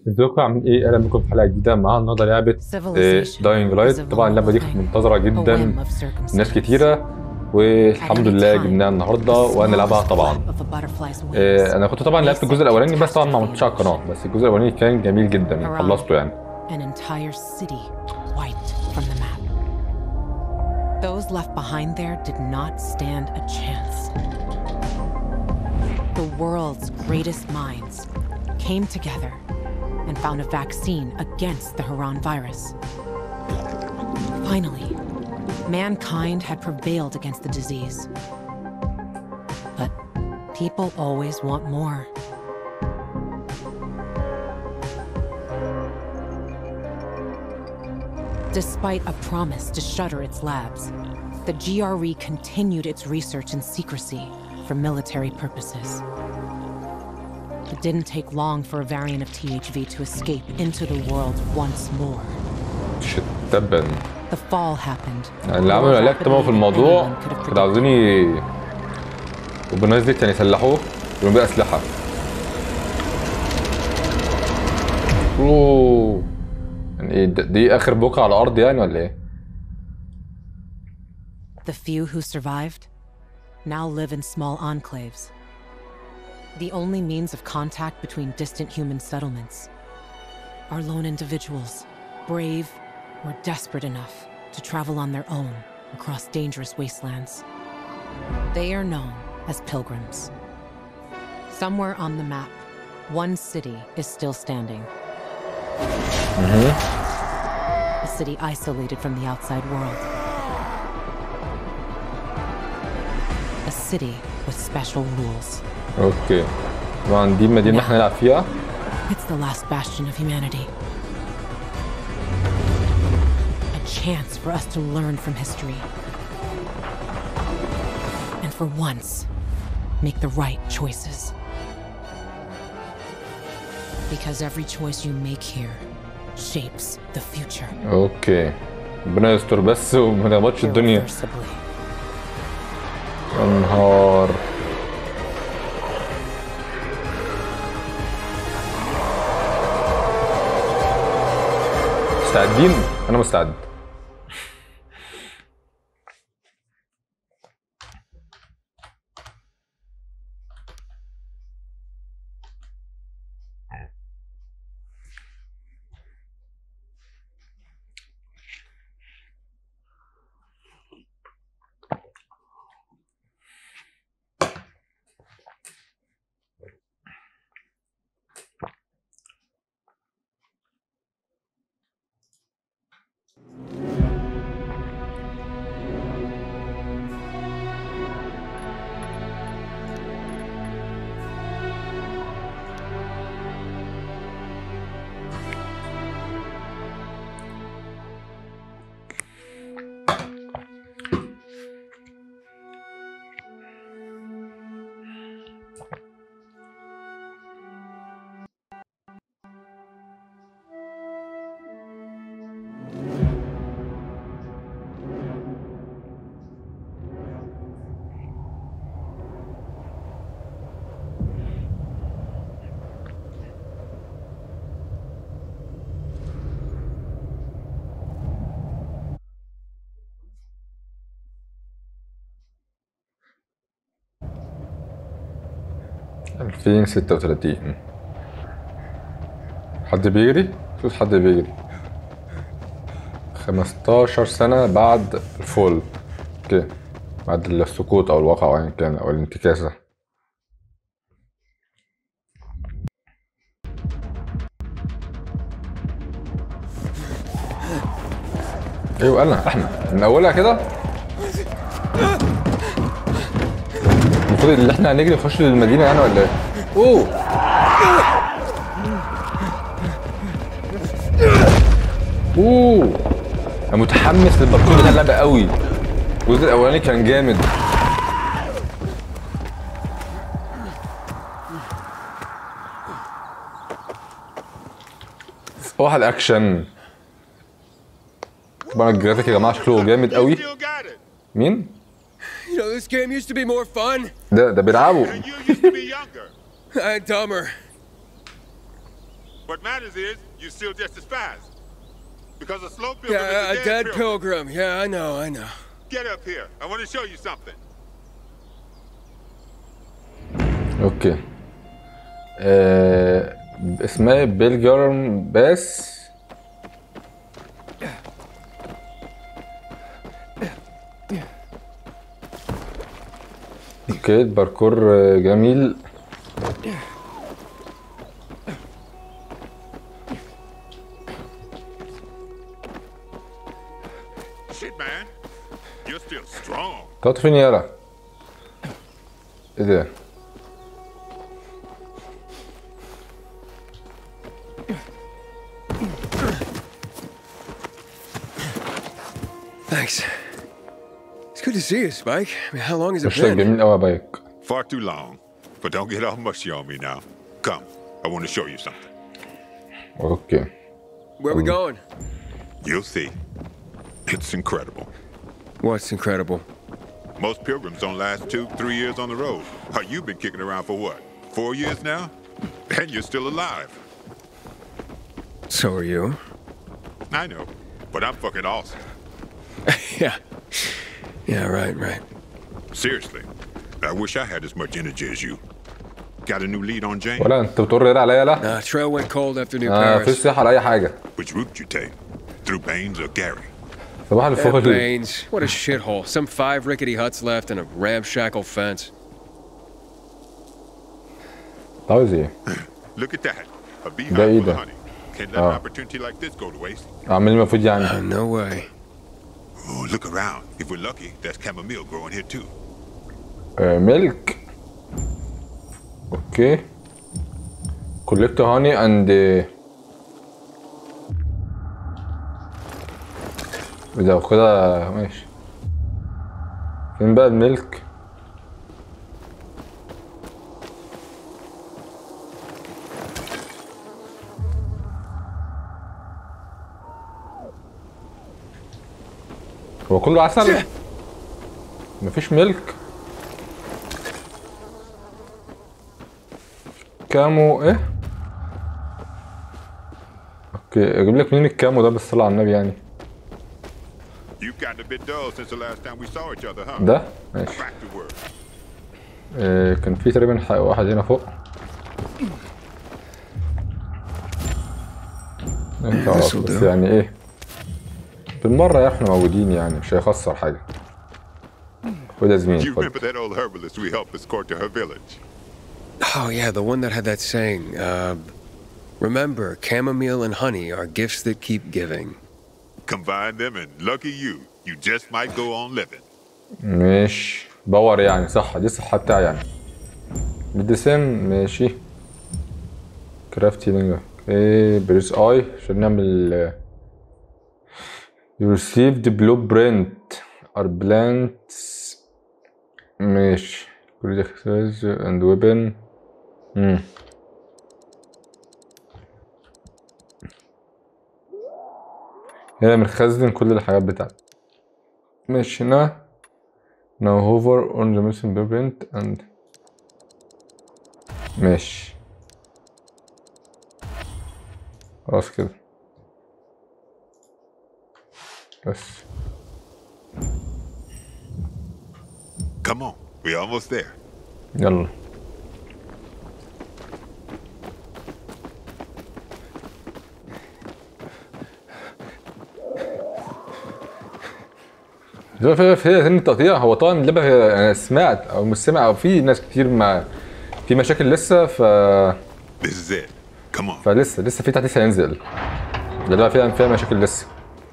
ازيكم عاملين ايه؟ اهلا بكم في حلقه جديده معانا النهارده لعبه داينج لايت. طبعا اللعبه دي كانت منتظره جدا ناس كتيره، والحمد لله جبناها النهارده وهنلعبها طبعا. انا كنت طبعا لعبت الجزء الاولاني بس طبعا ما عملتوش على القناه، بس الجزء الاولاني كان جميل جدا يعني خلصته يعني. An entire city wiped from the map. Those left behind there did not stand a chance. The world's greatest minds came together and found a vaccine against the Haran virus. Finally, mankind had prevailed against the disease. But people always want more. Despite a promise to shutter its labs, the GRE continued its research in secrecy for military purposes. It didn't take long for a variant of THV to escape into the world once more. تبا The fall happened. يعني اللي عملوا علاج تمام في الموضوع كانوا عاوزين وبالناس يعني يسلحوه ويعملوا بيه اسلحه. اوه يعني ايه دي اخر بقعه على الارض يعني ولا ايه؟ The few who survived now live in small enclaves. The only means of contact between distant human settlements are lone individuals, brave or desperate enough to travel on their own across dangerous wastelands. They are known as pilgrims. Somewhere on the map, one city is still standing. A city isolated from the outside world. A city with special rules. اوكي طبعا دي المدينه اللي احنا نلعب فيها. It's the last bastion of humanity. A chance for us to learn from history. And for once, make the right choices. Because every choice you make here shapes the future. اوكي ربنا يستر بس وما نخبطش الدنيا. Irreversibly. يا نهار. مستعدين؟ انا مستعد. ألفين ستة وتلاتين. حد بيجري؟ شوف حد بيجري. 15 سنة بعد الفول. اوكي بعد السقوط او الواقع او ايا كان او الانتكاسة. ايوه انا احنا من اولها كده. المفروض اللي احنا هنجري نخش للمدينة يعني ولا ايه؟ اوه اوه انا متحمس للباركور بتاع اللعبة قوي. الجزء الاولاني كان جامد. صباح الاكشن. طبعا الجرافيك يا جماعه شكله جامد قوي. مين؟ You know, this game used to be more fun. ده بيلعبوا. And dumber. What matters is you're still just as fast. Because a slow pilgrim is Yeah, a dead pilgrim. Yeah, I know. Get up here. I want to show you something. اوكي. اسمها بيلجرم باس. اوكي الباركور جميل. Shit, man. You're still strong. طلعت فين يالا؟ ايه ده؟ Thanks. It's good to see you, Spike. I mean, how long has it وشك been? جميل قوي يا بايك. Far too long. But don't get all mushy on me now. Come. I want to show you something. اوكي. Where we going? You'll see. It's incredible. What's incredible? Most pilgrims don't last 2-3 years on the road. You've been kicking around for what? 4 years now? And you're still alive. So are you. I know. But I'm fucking awesome. Yeah. Yeah, right. Seriously. I wish I had as much energy as you. Got a new lead on Jane? ولا انت بتقول ريال عليا لا؟ Trail went cold after New مفيش Paris. صيحة لأي حاجة. Which route you take? Through Baines or Gary? صباح الفل. Baines. What a shithole. Some 5 rickety huts left and a ramshackle fence. عاوز ايه؟ Look at that. A ده beehive ايه full of ده؟ honey. Can't let an opportunity like this go to waste. اعمل ايه المفروض يعني؟ No way. Oh, look around. If we're lucky, there's chamomile growing here too. ميلك. اوكي. كولكت هاني اند ده كده ماشي. فين بقى الميلك؟ هو كله عسل؟ مفيش ميلك؟ كامو ايه؟ اوكي اجيب لك منين الكامو ده بالصلاة على النبي يعني؟ You've gotten a bit dull since the last time we saw each other, huh? ده؟ ماشي. Back to work. كان في تقريبا واحد هنا فوق. خلاص بس يعني ايه؟ بالمرة يا احنا موجودين يعني مش هيخسر حاجة. خد يا زميلي You خد. remember that old herbalist we helped escort to her village? Oh, yeah, the one that had that saying. Remember, chamomile and honey are gifts that keep giving. Combine them and lucky you. You just might go on living. مش باور يعني صح دي الصحة بتاعي يعني. ميديسين ماشي. كرافت هيلينج اوكي بريس اي عشان نعمل You received blueprint or plants ماشي create exercise and weapon هنا بنخزن كل الحاجات بتاعتي ماشي هنا now hover on the missing blueprint and ماشي خلاص كده بس Come on, we're almost there. يلا في سن التقطيع هو طبعا اللعبه انا سمعت او مش سمع او في ناس كتير ما في مشاكل لسه This is it. Come on. فلسه في تحديث هينزل اللعبه فيها مشاكل لسه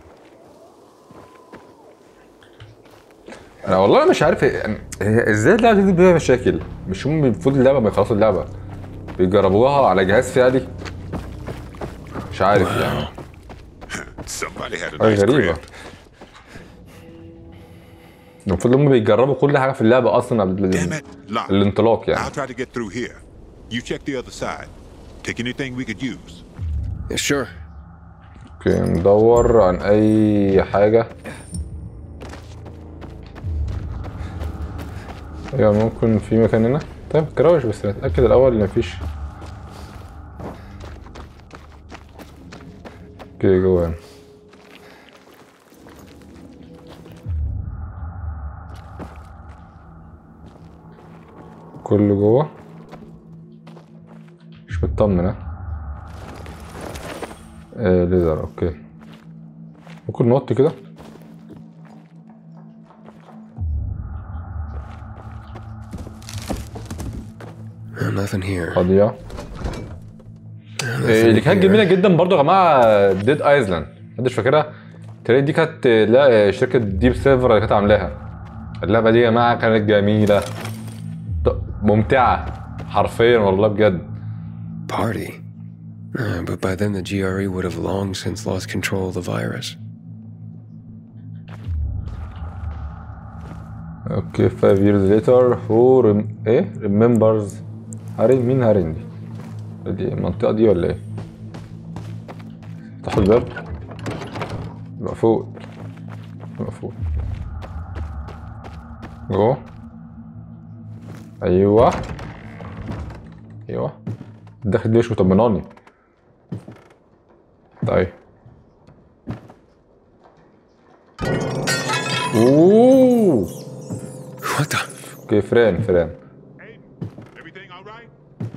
انا والله مش عارف يعني ازاي اللعبه دي فيها مشاكل مش هم المفروض اللعبه ما يخلصوا اللعبه بيجربوها على جهاز فعلي مش عارف يعني Somebody had a حاجه nice غريبه crib. المفروض هم بيجربوا كل حاجه في اللعبه اصلا قبل Damn it, locked. الانطلاق يعني I'll try to get through here. You check the other side. Take anything we could use. Yeah, sure. اوكي ندور عن اي حاجه ايوه ممكن في مكان هنا طيب كراوش بس نتاكد الاول ان مفيش اوكي جوه هنا. كله جوه. مش مطمن ها. ليزر اوكي. ممكن نوطي كده. Nothing here. فاضية. اللي كانت جميلة جدا برضو يا جماعة ديد ايزلاند، محدش فاكرها؟ ترى دي كانت لا شركة ديب سيلفر اللي كانت عاملاها. اللعبة دي يا جماعة كانت جميلة ممتعة حرفيا والله بجد. Party. But by then the GRE would have long since lost control of the virus. اوكي 5 years later who remembers هارين. مين هارين دي؟ دي المنطقة دي ولا ايه؟ افتحوا الباب. مقفول. مقفول. جوه. ايوه ايوه. الداخل دي مش مطمناني. طيب. اوه. What the? اوكي فران. Everything all right?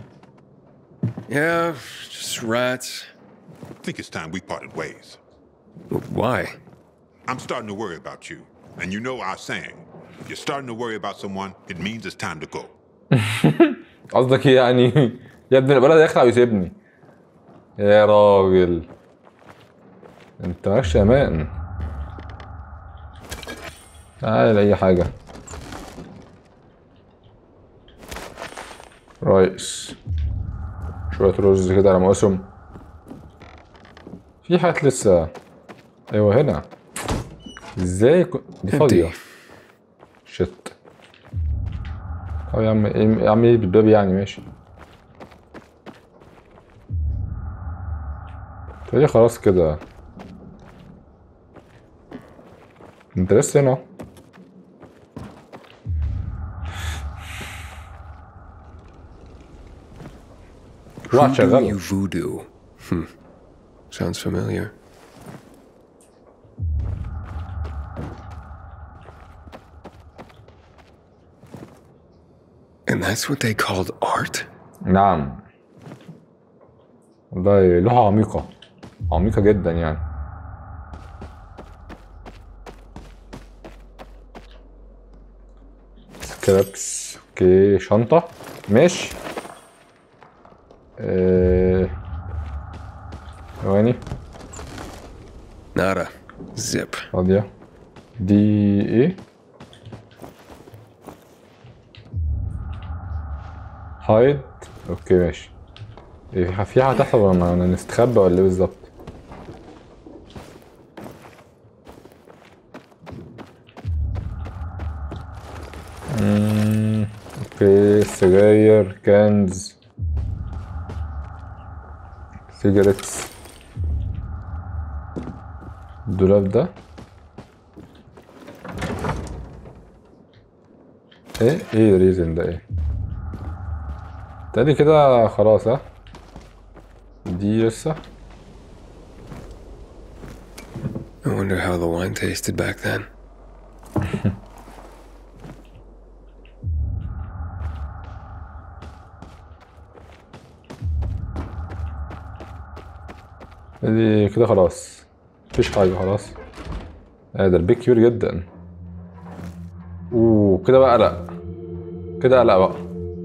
Yeah, just rats. I think it's time we parted ways. Why? I'm starting to worry about you. And you know our saying. If you're starting to worry about someone, it means it's time to go. قصدك ايه يعني؟ يا ابني الولد يخلع ويسيبني. يا راجل انت مالكش امان. تعال اي حاجة. رايس. شوية رز كده على مواسم. في حاجات لسه. ايوه هنا. ازاي دي فاضية. شت. طب يا عم يا عم ايه بالباب يعني ماشي. تقولي خلاص كده. انت لسه هنا. واحد شغال. Voodoo. Sounds familiar. And that's what they called art? نعم. والله لوحة عميقة. عميقة جدا يعني. سكرابس. اوكي شنطة. ماشي. ثواني. Nada. Zip. فاضية. دي ايه؟ هايد. اوكي ماشي. ايه في حاجة تحصل ولا نستخبى ولا ايه بالظبط؟ اوكي سجاير كانز سيجاريتس. الدولاب ده ايه الريزن ده ايه؟ تاني كده خلاص ها. دي لسه. I wonder how the wine tasted back then. دي كده خلاص. مفيش حاجة خلاص. ده البيك كبير جدا. كده بقى قلق. كده قلق بقى.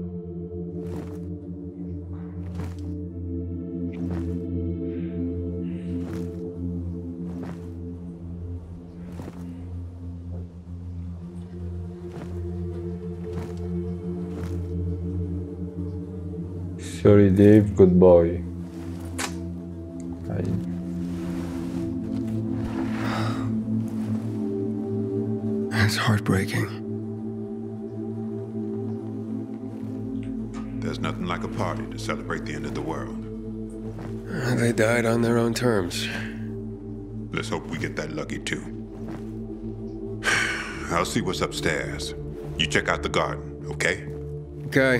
Sorry Dave, goodbye. That's heartbreaking. There's nothing like a party to celebrate the end of the world. They died on their own terms. Let's hope we get that lucky too. I'll see what's upstairs. You check out the garden, okay? Okay.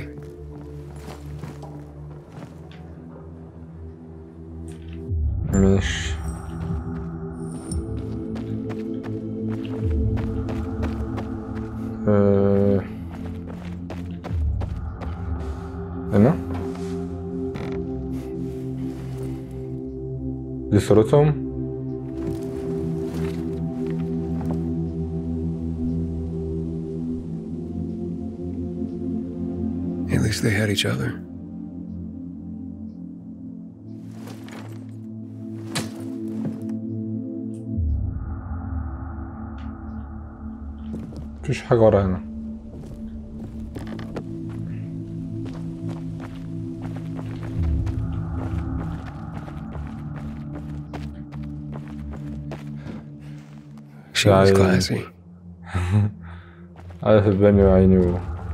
ماشي. دي صورتهم. At least they had each other. مفيش حاجة ورا هنا. She was classy. عارف البني وعيني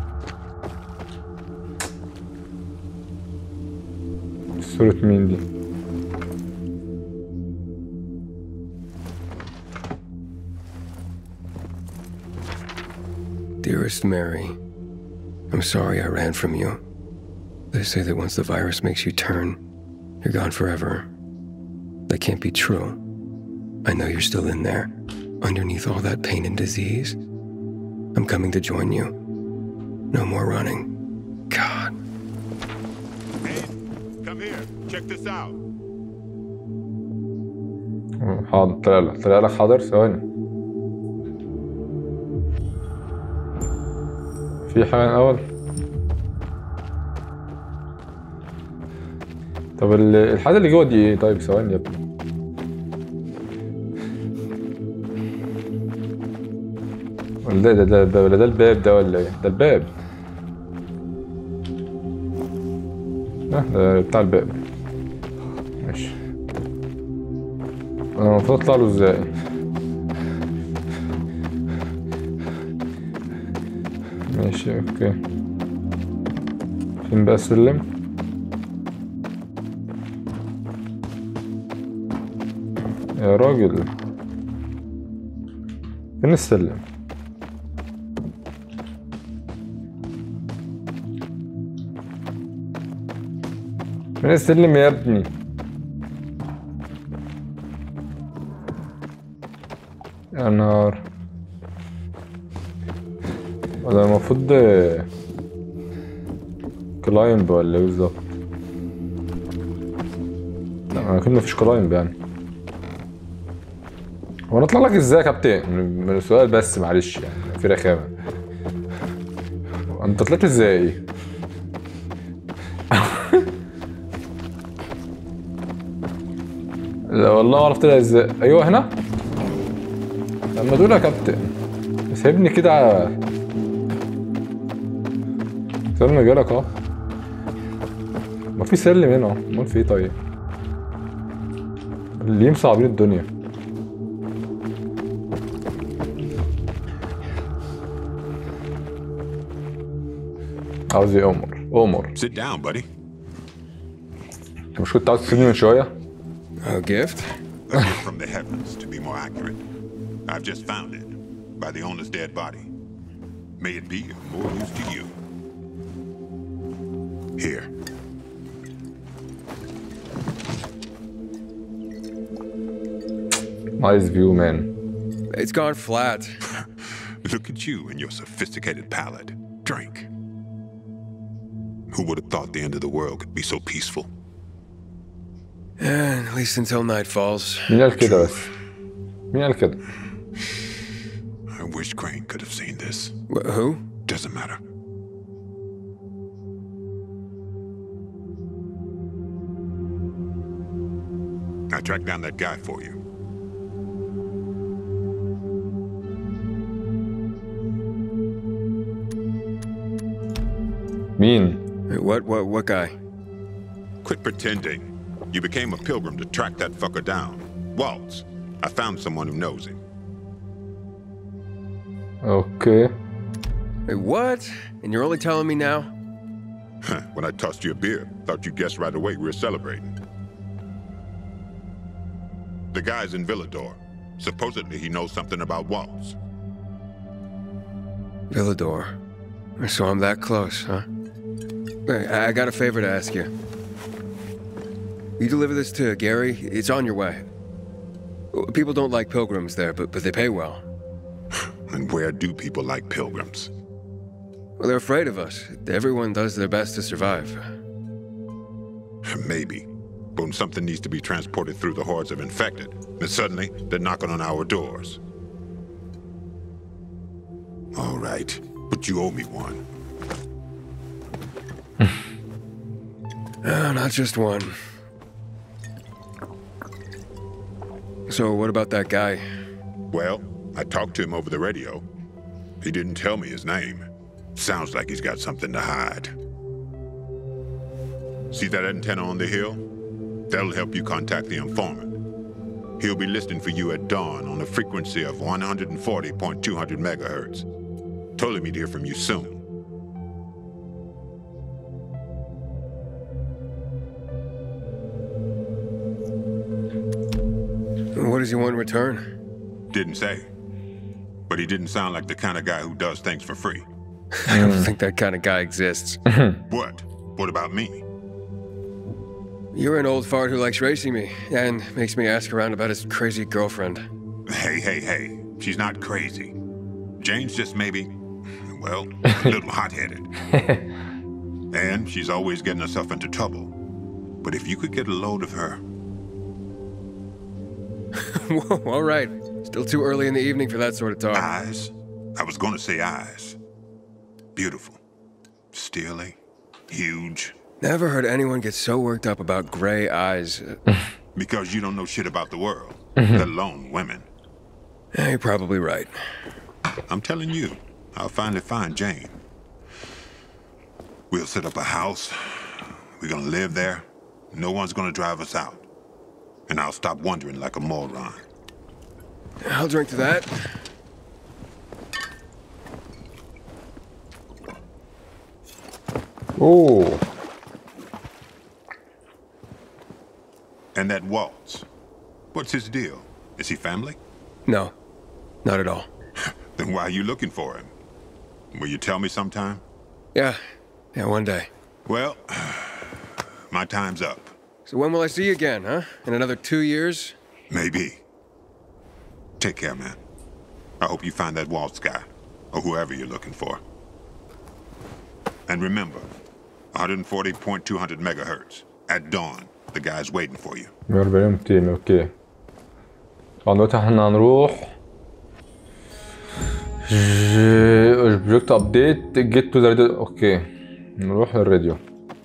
صورة مين دي؟ Dearest Mary, I'm sorry I ran from you. They say that once the virus makes you turn, you're gone forever. That can't be true. I know you're still in there, underneath all that pain and disease. I'm coming to join you. No more running. God. Hey, come here. Check this out. حاضر. طلع لك حاضر. ثواني. في حاجة الأول. طب الحاجة اللي جوه دي ايه؟ طيب ثواني يا ابني. ولا ده الباب ده ولا ايه؟ ده الباب. ده بتاع الباب. ماشي. انا المفروض اطلع له ازاي؟ ماشي اوكي. فين بقى السلم؟ يا راجل فين السلم؟ فين السلم يا ابني؟ يا نهار. ولا المفروض كلايمب ولا ايه بالظبط؟ لا اكيد مفيش كلايمب يعني. هو انا اطلع لك ازاي يا كابتن؟ من السؤال بس معلش يعني في رخامه. انت طلعت ازاي؟ لا والله ما عرفت طلع ازاي. ايوه هنا. لما دول يا كابتن سيبني كده. سلم جالك اهو. ما في سلم هنا اهو. امال في ايه طيب؟ اللي مصعبين الدنيا. عاوز ايه عمر؟ Sit down, buddy. انت مش كنت عاوز تسيبني من شويه؟ A gift? A gift from the heavens, to be more accurate. I've just found it by the owner's dead body. May it be of more use to you. Here. Nice view, man. It's gone flat. Look at you and your sophisticated palate. Drink. Who would have thought the end of the world could be so peaceful? And at least until night falls. مين قال كده بس؟ مين قال كده؟ I wish Crane could have seen this. Who? Doesn't matter. I tracked down that guy for you. مين؟ What guy? Quit pretending. You became a pilgrim to track that fucker down. Waltz. I found someone who knows him. اوكي. Wait, what? And you're only telling me now? When I tossed you a beer, thought you guessed right away we were celebrating. The guy's in Villador. Supposedly he knows something about Waltz. Villador. So I'm that close, huh? Hey, I got a favor to ask you. You deliver this to Gary, it's on your way. People don't like pilgrims there, but they pay well. And where do people like pilgrims? Well, they're afraid of us. Everyone does their best to survive. Maybe. Boom, something needs to be transported through the hordes of infected. And suddenly, they're knocking on our doors. All right, but you owe me one. Not just one. So what about that guy? Well, I talked to him over the radio. He didn't tell me his name. Sounds like he's got something to hide. See that antenna on the hill? That'll help you contact the informant. He'll be listening for you at dawn on a frequency of 140.200 megahertz. Told him he'd hear from you soon. What does he want in return? Didn't say. But he didn't sound like the kind of guy who does things for free. I don't think that kind of guy exists. What? What about me? You're an old fart who likes racing me and makes me ask around about his crazy girlfriend. Hey. She's not crazy. Jane's just maybe, well, a little hot-headed. And she's always getting herself into trouble. But if you could get a load of her... Whoa, all right. Still too early in the evening for that sort of talk. Eyes? I was going to say eyes. Beautiful. Steely. Huge. Never heard anyone get so worked up about gray eyes. Because you don't know shit about the world, let alone women. Yeah, you're probably right. I'm telling you, I'll finally find Jane. We'll set up a house. We're gonna live there. No one's gonna drive us out. And I'll stop wondering like a moron. I'll drink to that. اوه. And that Waltz. What's his deal? Is he family? No, not at all. Then why are you looking for him? Will you tell me sometime? Yeah, one day. Well, my time's up. So when will I see you again, huh? In another 2 years? Maybe. Take care, man. I hope you find that Waltz guy, or whoever you're looking for. And remember, 140.200 megahertz. At dawn, the guy's waiting for you. 140 200 اوكي. طبعا دلوقتي احنا هنروح بروجكت ابديت جيت تو ذا راديو. اوكي نروح للراديو.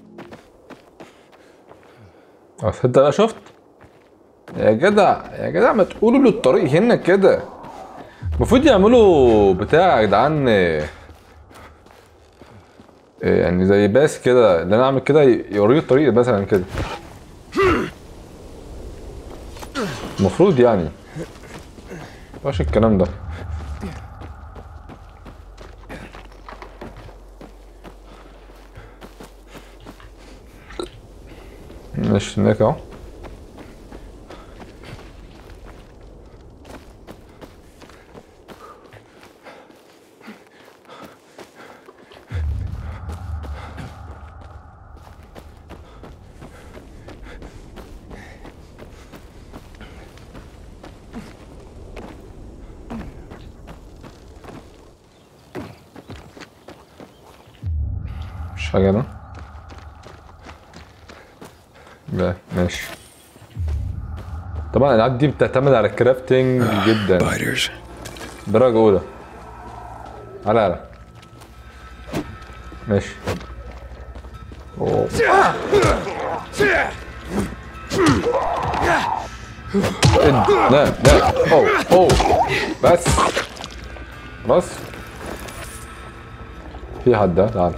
تصدق بقى شفت يا جدع ما تقولوا له الطريق هنا كده. المفروض يعملوا بتاع يا جدعان يعني زي باس كده اللي انا اعمل كده يوريه الطريق مثلا كده. المفروض يعني مفيش الكلام ده. ماشي هناك اهو. مش حاجة ده. لا ماشي. طبعا الالعاب دي بتعتمد على الكرافتنج جدا درجة أولى. على ماشي. أوه. لا اوه بس خلاص. في حد ده تعال.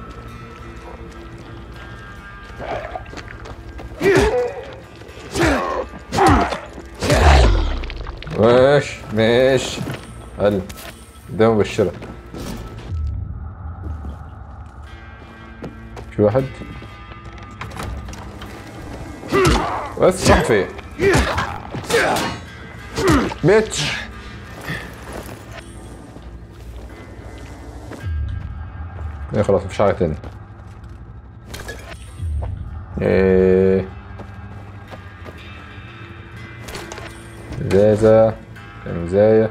ماشي قال ده مبشرة. في واحد بس راح فين بيتش. ايه خلاص مفيش حاجة تاني. ايه ازازة كنزاية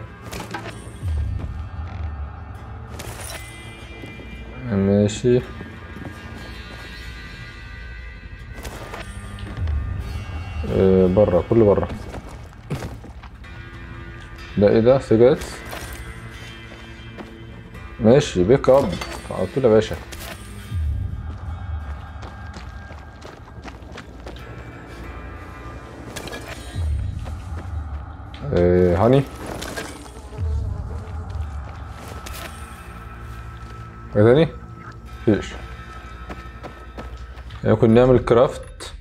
ماشي. بره، كله بره. ده ايه ده؟ سيجارتس. ماشي، بيك اب على طول يا باشا. هاني. ايه تاني؟ مفيش. ممكن نعمل كرافت.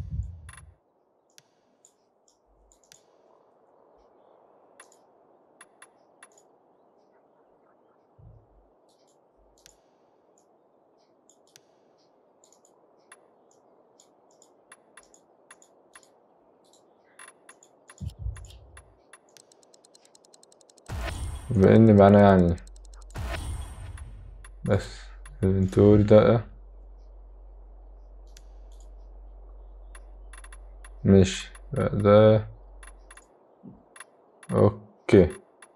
بما ان معانا يعني بس الانتوري ده ماشي ده. اوكي.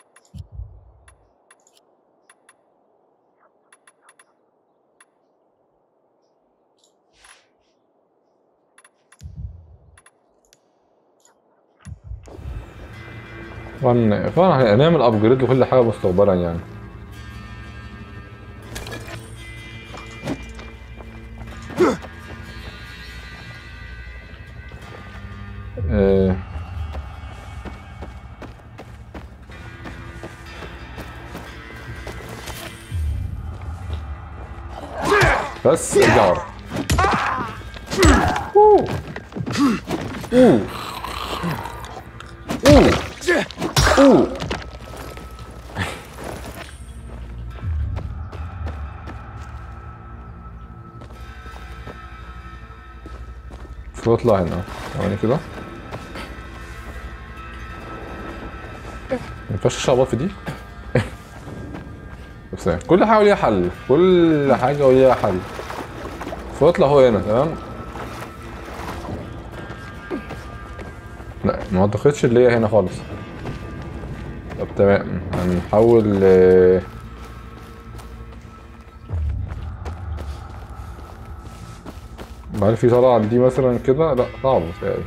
طبعا هنعمل ابجريد لكل حاجه مستقبلا يعني. آه. بس ارجع ورا. اوه اوه اوه اوه. اطلع هنا ثواني كده. مينفعش اشخبط في دي. بس كل حاجه وليها حل، كل حاجه وليها حل. فاطلع هو هنا تمام. لا ما اعتقدش اللي هي هنا خالص. طب تمام هنحاول. هل في طلعة دي مثلا كده؟ لا صعب متهيألي.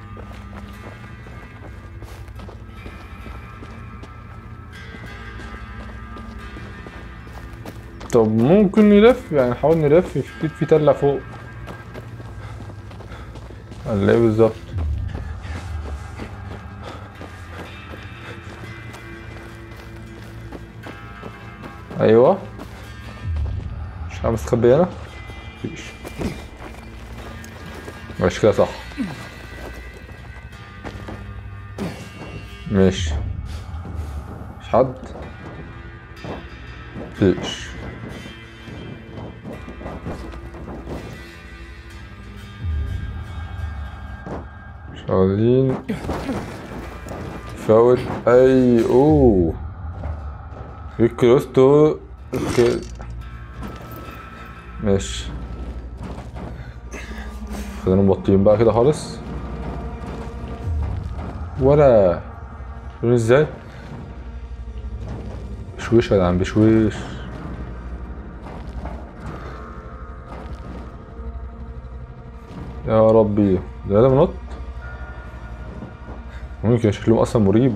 طب ممكن نلف يعني، نحاول نلف. في تلة فوق ولا ايه بالظبط؟ ايوه. مش عارف مستخبي هنا؟ مفيش. ماشي كده صح. ماشي. مش حد؟ مفيش. مش عاوزين فوت اي. اوه في كروستو. اوكي ماشي. خلينا مبطيين بقى كده خالص. ولا شوف ازاي بشويش يا جدعان، بشويش. يا ربي ده منط. ممكن شكلهم اصلا مريب.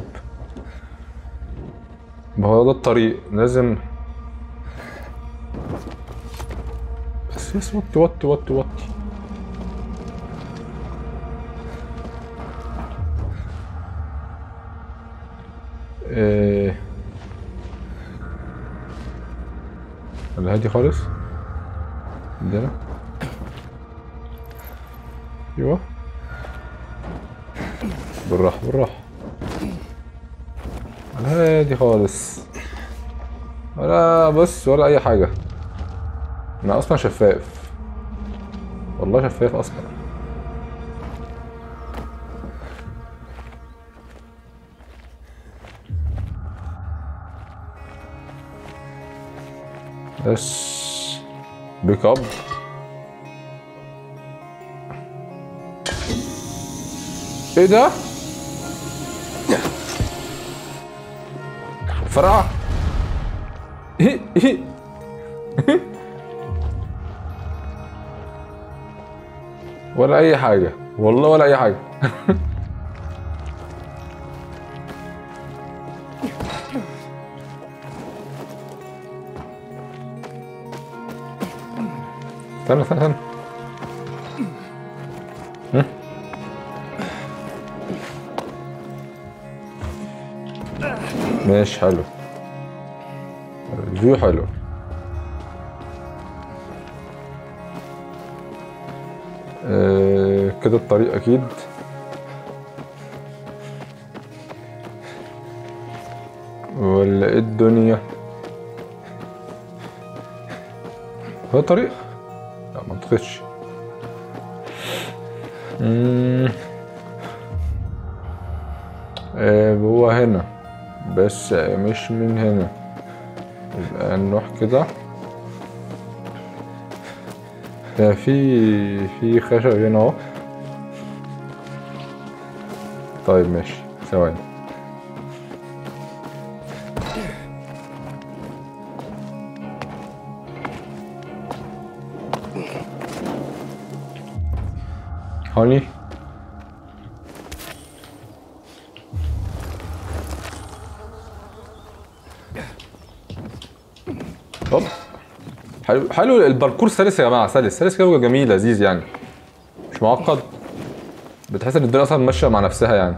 ما هو ده الطريق لازم. بس وطي وطي وطي وطي. الهادي خالص عندنا. ايوه بالراحة بالراحة. الهادي خالص. ولا بص ولا اي حاجة. انا اصلا شفاف، والله شفاف اصلا. بس بيك اب. ايه ده؟ فرع. ولا اي حاجة والله، ولا اي حاجة. استنى استنى استنى. ماشي حلو. الفيو حلو. كده الطريق اكيد. ولا ايه الدنيا؟ هو طريق؟ لا ما اعتقدش. هو هنا بس مش من هنا. يبقى نروح كده. ده في خشب هنا اهو. طيب ماشي ثواني. هوني هوب. حلو حلو الباركور سلس يا جماعه، سلس كده جميل لذيذ يعني، مش معقد. بتحس ان الدنيا اصلا ماشيه مع نفسها يعني.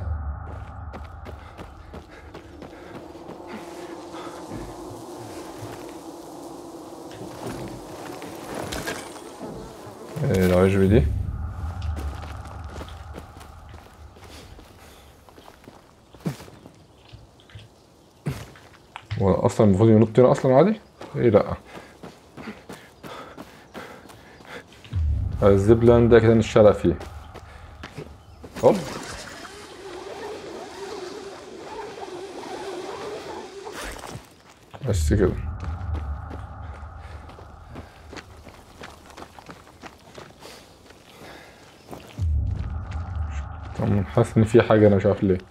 العشب دي هو اصلا المفروض ينط هنا اصلا عادي؟ ايه لا الزيب لاين ده كده نشتغل فيه. هوب بس كده. طب حاسس ان في حاجه انا مش عارف ليه.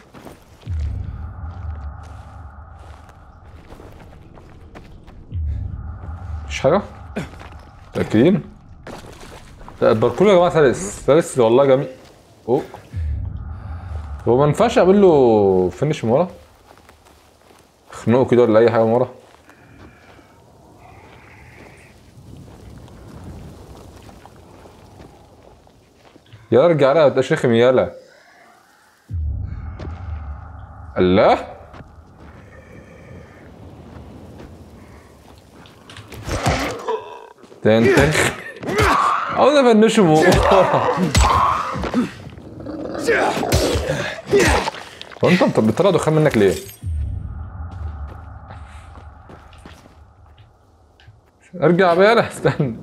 مش حاجه متأكدين؟ لا الباركور يا جماعه سلس والله جميل. اوه هو ما ينفعش اعمل له فينش من ورا؟ اخنقه كده ولا اي حاجه من ورا؟ يلا ارجع لها متبقاش رخم يالا. الله تنتخ عاوز افنشه من ورا. هو انت بتطلع دخان منك ليه؟ ارجع بيالا استنى.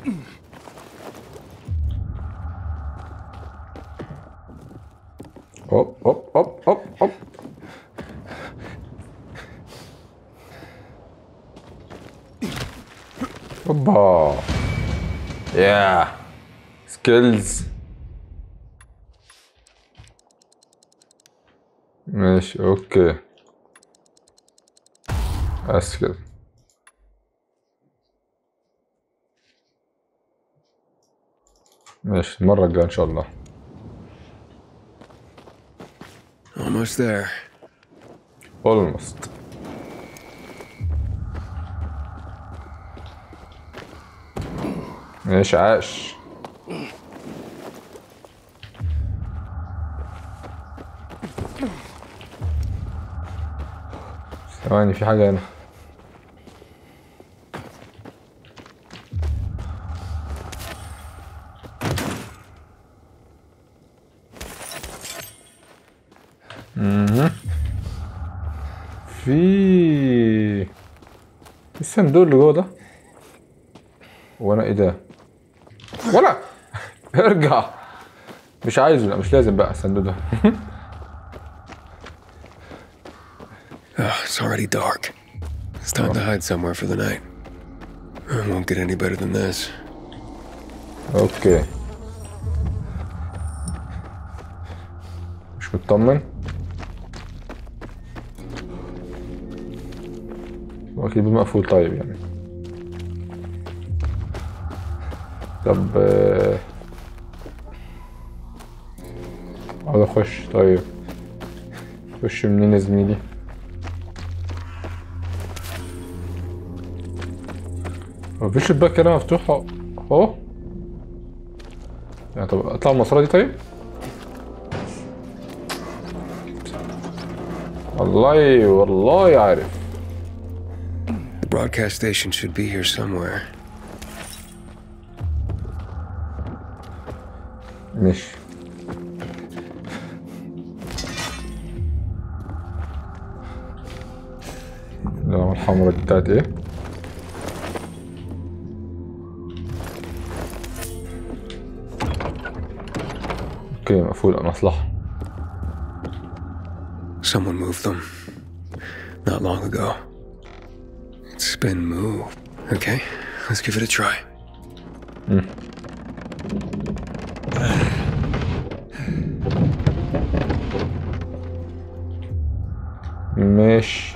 هوب هوب هوب هوب هوب. هوبا يا سكيلز. ماشي اوكي بس كده. ماشي المرة الجاية ان شاء الله. Almost there. Almost. ماشي عاش. ثواني في حاجة هنا. في الصندوق اللي جوه ده. وانا ايه ده؟ ولا ارجع مش عايزه. لا مش لازم بقى الصندوق ده. It's already dark. It's time to hide somewhere for the night. It won't get any better than this. اوكي مش مطمن. هو اكيد مقفول طيب يعني. طب عاوز اخش. طيب خش منين يا زميلي؟ مفيش شباك هنا مفتوح اهو يعني. طب اطلع الماسورة دي طيب؟ والله عارف. The broadcast station should be here somewhere. ماشي. العلامة الحمراء دي بتاعت ايه؟ اوكي مقفولة، مصلحة. Someone moved them not long ago. It's been moved. Okay, let's give it a try. ماشي.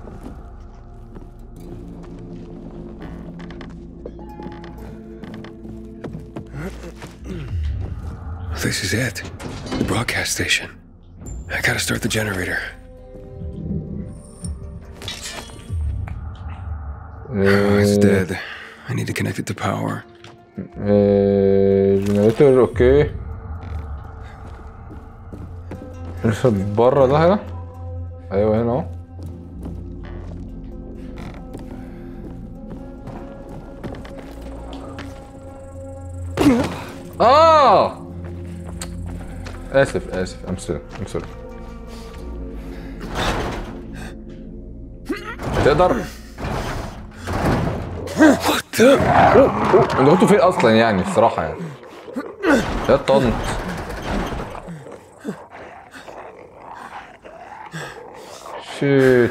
This is it. The broadcast station. I gotta start the generator. Oh, it's dead. I need to connect it to power. جنريتور. اوكي. لسه بره ده هنا. ايوه هنا اهو. اسف I'm sorry. تقدر انت كنتوا فين اصلا يعني الصراحه يعني يا طنط. شيت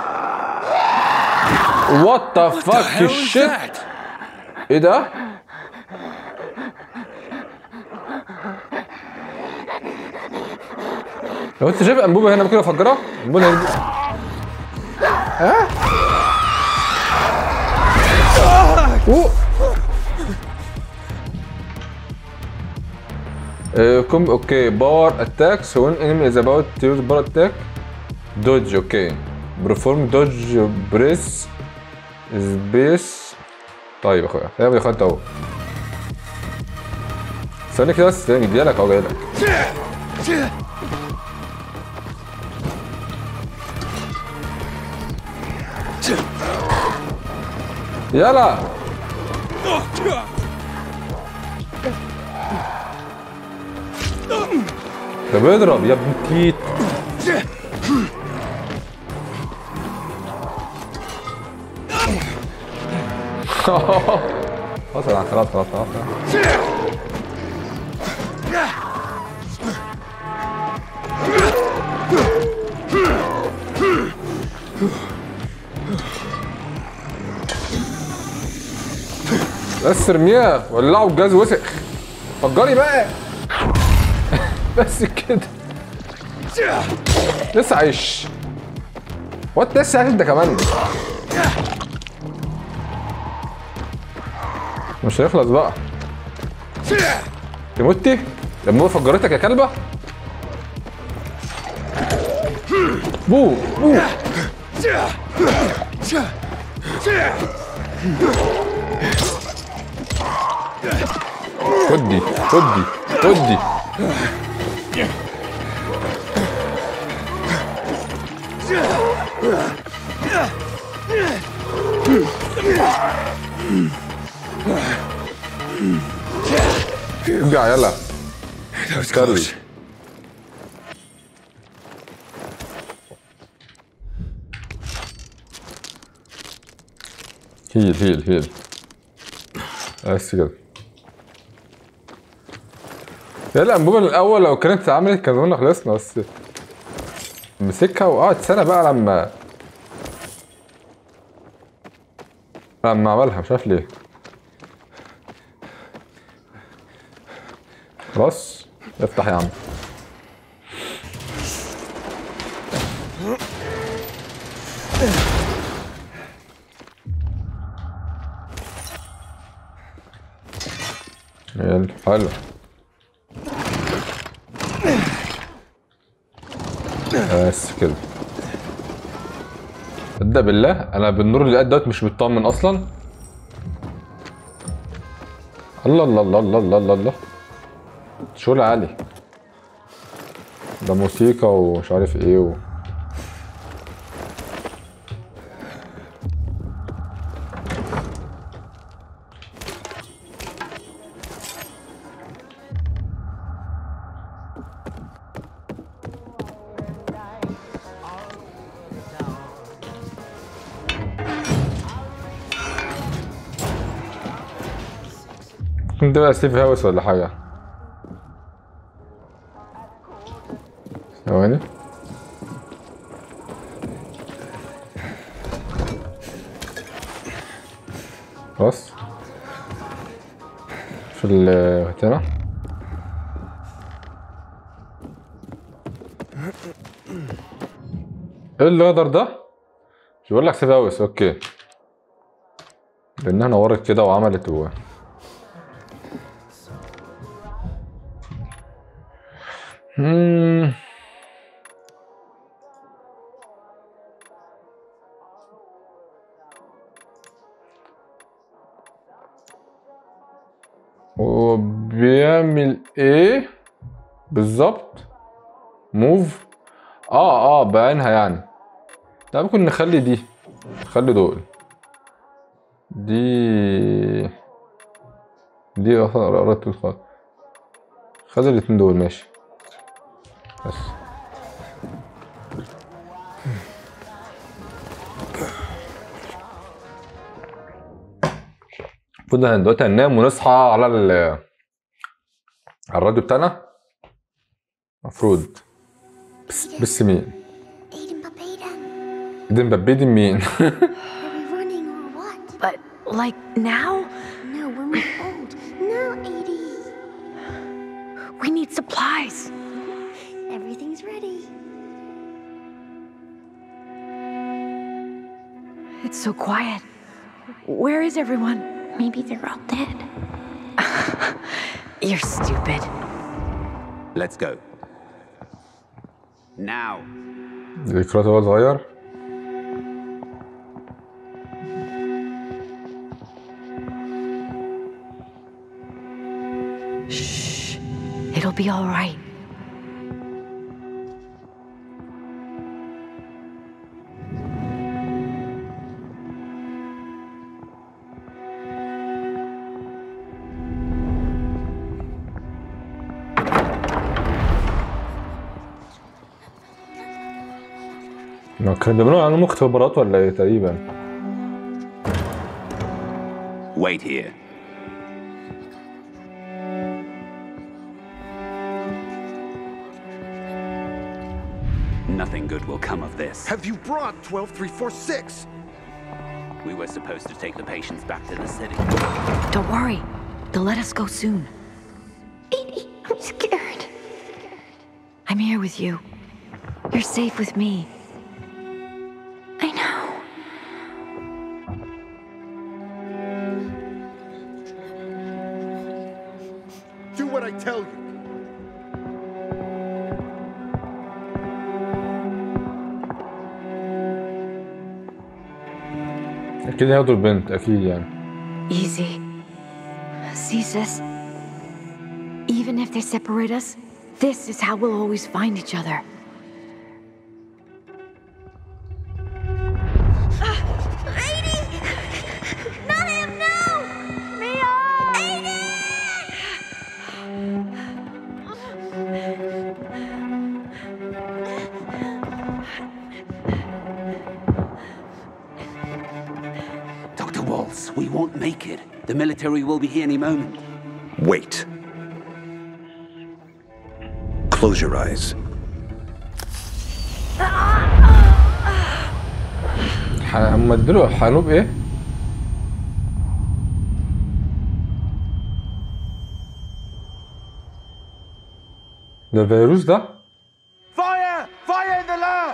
وات ذا فاك شيت. ايه ده؟ لو انت شايف انبوبه هنا ممكن افجرها. انبوبه هنا. ها؟ اوكي باور اتاكس وين انمي از اباوت تو يوز باور اتاك دوج. اوكي برفورم دوج بريس سبيس. طيب يا اخويا يا اخويا انت اهو. استنى كده بس جايلك اهو جايلك. يلا ده بيضرب يا ابن التيت. خلاص. بس ارميها ولعوا الجاز وسخ. فجري بقى. بس كده. لسه عايش. وانت لسه عايش انت كمان. مش هيخلص بقى. تموتي لما هو فجرتك يا كلبه. بو خدي ارجع يلا. هيل بس كده. يا الانبوبه الاول لو كانت اتعملت كان زماننا خلصنا. بس مسكها وقعد سنه بقى لما عملها مش عارف ليه. خلاص افتح يا عم. يلا حلو. بس كده. ابدأ بالله، انا بالنور اللي قد دوت مش مطمن اصلا. الله الله الله الله الله الله الله، شغل عالي ده، موسيقى ومش عارف ايه ممكن تبقى ستيف هاوس ولا حاجة. ثواني. خلاص في هنا. ايه الغدر ده؟ مش بيقول لك ستيف هاوس؟ اوكي، لانها نورت كده وعملت وبيعمل ايه بالظبط؟ موف. بعينها يعني. لا ممكن نخلي دي، نخلي دول، دي اصلا قررت تدخل، خلي الاتنين دول ماشي بس. المفروض دلوقتي هننام ونصحى على الراديو بتاعنا المفروض. بس مين؟ ايدن بابيدن مين؟ But like now? No, when we're old. No, Edie. We need supplies. Everything's ready. It's so quiet. Where is everyone? Maybe they're all dead. You're stupid. Let's go. Now. ذكريات وهو صغير. Shh. It'll be all right. كانوا بيعملوا عنهم اختبارات ولا ايه تقريبا؟ Wait here. Nothing good will come of this. Have you brought 12346? We were supposed to take the patients back to the city. Don't worry. They'll let us go soon. Edie, I'm scared. I'm here with you. You're safe with me. I know. Do what I tell you. اكيد هياخدوا البنت اكيد يعني. Easy. See, sis? Even if they separate us, this is how we'll always find each other. Dr. Waltz, we won't make it. The military will be here any moment. Wait. Close your eyes. هم ادوا حنوب ايه؟ ده الفيروس ده؟ Fire! Fire in the lab!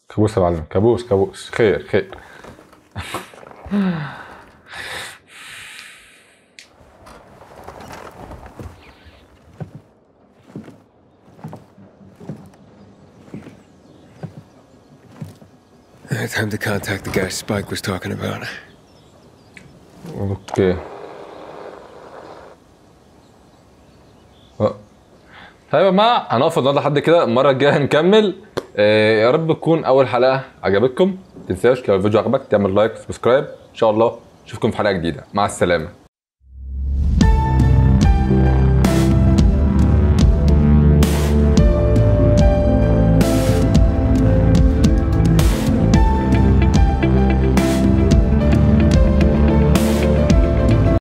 كابوس يا معلم، كابوس كابوس. خير خير. Time to contact the guy Spike was talking about. اوكي. طيب يا جماعه هنقف النهارده لحد كده، المره الجايه هنكمل. يا رب تكون اول حلقه عجبتكم. ما تنساش لو الفيديو عجبك تعمل لايك سبسكرايب. ان شاء الله اشوفكم في حلقه جديده. مع السلامه.